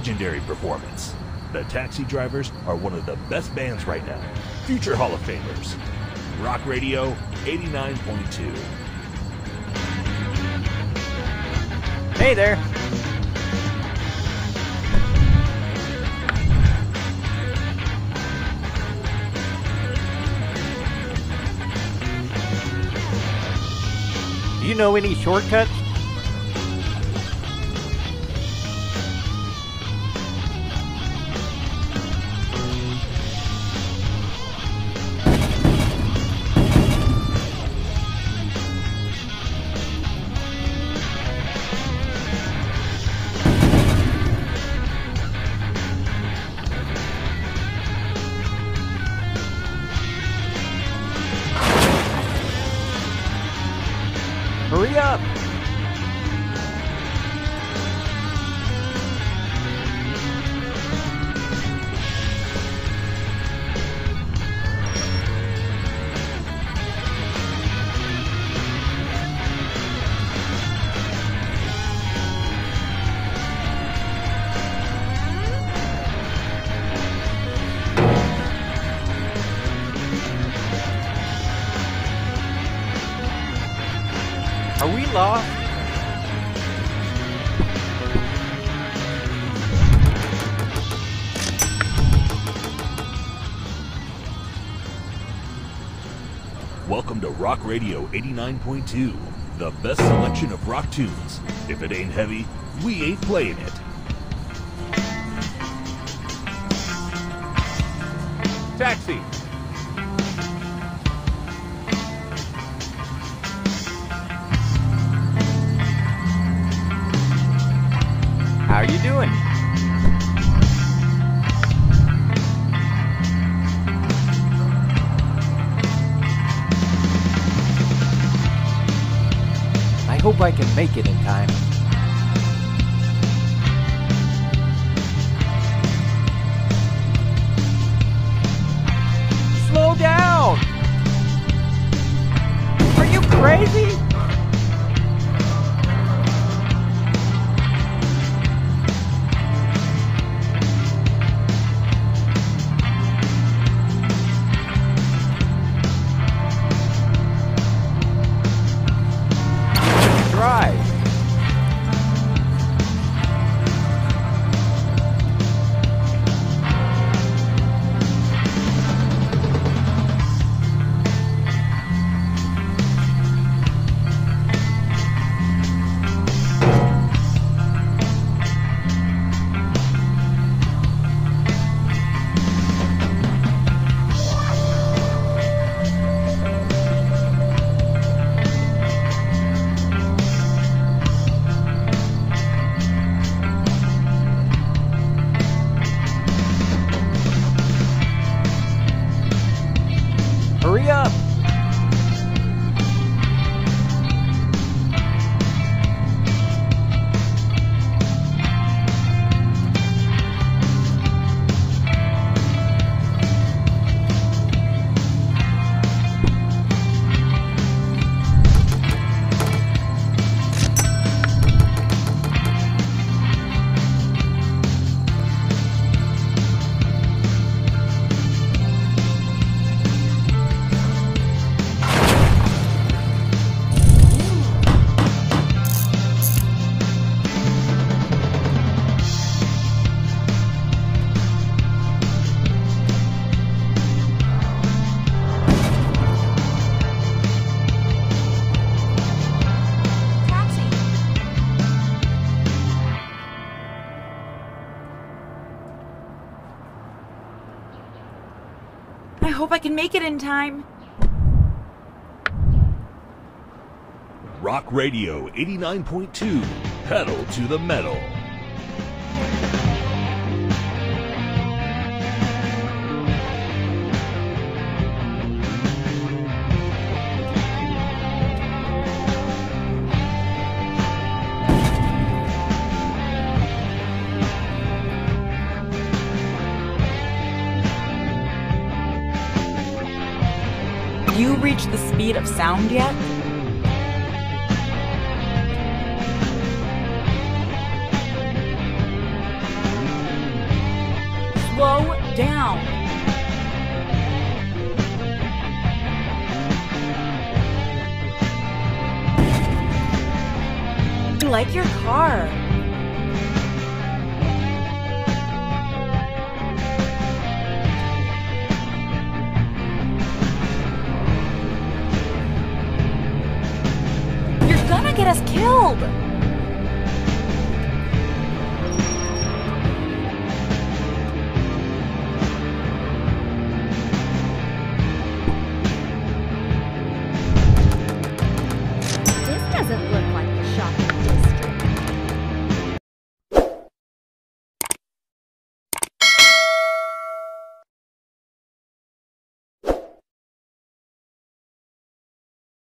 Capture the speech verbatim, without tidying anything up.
legendary performance. The Taxi Drivers are one of the best bands right now. Future Hall of Famers. Rock Radio eighty-nine point two. Hey there. Do you know any shortcuts? Hurry up! Are we lost? Welcome to Rock Radio eighty-nine point two, the best selection of rock tunes. If it ain't heavy, we ain't playing it. Taxi! How are you doing? I hope I can make it in time. Slow down! Are you crazy? Drive. Hurry up! I hope I can make it in time. Rock Radio eighty-nine point two, pedal to the metal. You reached the speed of sound yet? Slow down. I like your car. You're gonna get us killed.